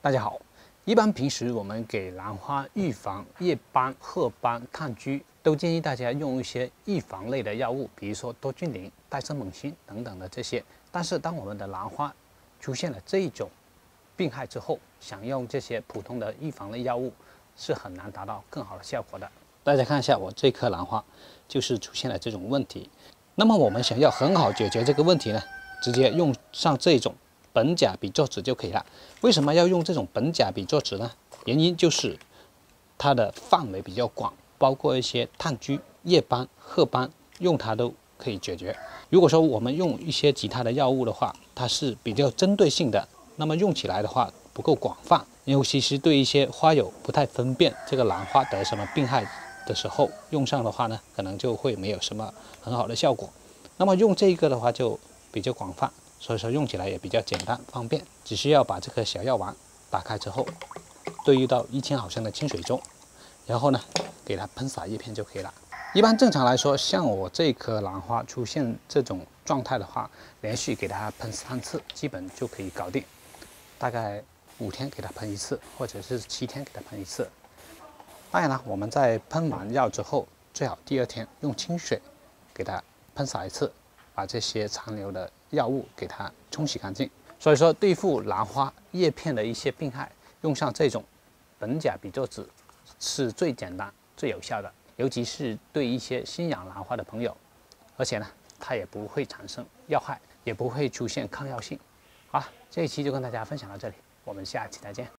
大家好，一般平时我们给兰花预防叶斑、褐斑、炭疽，都建议大家用一些预防类的药物，比如说多菌灵、戴森锰锌等等的这些。但是当我们的兰花出现了这一种病害之后，想用这些普通的预防类药物是很难达到更好的效果的。大家看一下我这棵兰花，就是出现了这种问题。那么我们想要很好解决这个问题呢，直接用上这种苯甲比唑酯就可以了。为什么要用这种苯甲比唑酯呢？原因就是它的范围比较广，包括一些炭疽、叶斑、褐斑，用它都可以解决。如果说我们用一些其他的药物的话，它是比较针对性的，那么用起来的话不够广泛，尤其是对一些花友不太分辨这个兰花得什么病害的时候，用上的话呢，可能就会没有什么很好的效果。那么用这个的话就比较广泛，所以说用起来也比较简单方便，只需要把这颗小药丸打开之后，兑入到1000毫升的清水中，然后呢给它喷洒叶片就可以了。一般正常来说，像我这棵兰花出现这种状态的话，连续给它喷3次，基本就可以搞定。大概5天给它喷1次，或者是7天给它喷1次。当然了，我们在喷完药之后，最好第2天用清水给它喷洒1次，把这些残留的药物给它冲洗干净。所以说，对付兰花叶片的一些病害，用上这种苯甲比唑酯是最简单、最有效的。尤其是对一些新养兰花的朋友，而且呢，它也不会产生药害，也不会出现抗药性。好了，这一期就跟大家分享到这里，我们下期再见。